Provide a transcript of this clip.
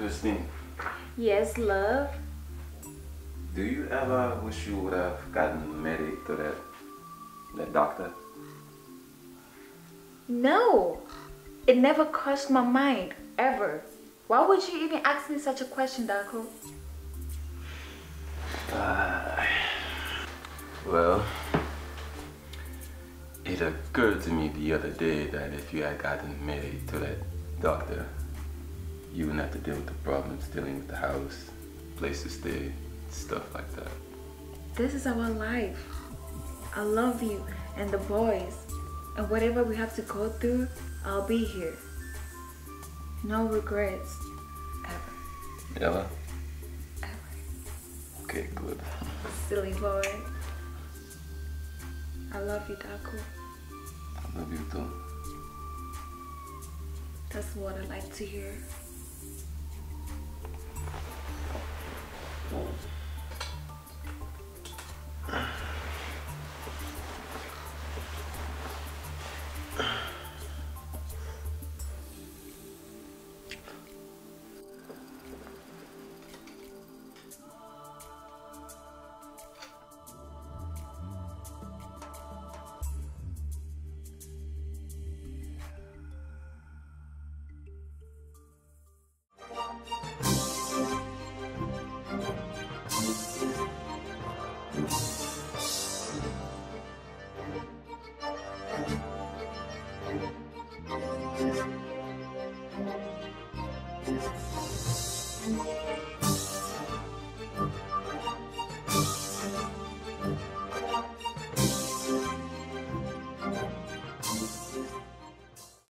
Christine. Yes, love. Do you ever wish you would have gotten married to that doctor? No, it never crossed my mind, ever. Why would you even ask me such a question, Darko? Well, it occurred to me the other day that if you had gotten married to that doctor, you wouldn't have to deal with the problems dealing with the house, place to stay, stuff like that. This is our life. I love you and the boys. And whatever we have to go through, I'll be here. No regrets. Ever. Ever? Ever. Okay, good. Silly boy. I love you, Darko. I love you too. That's what I like to hear.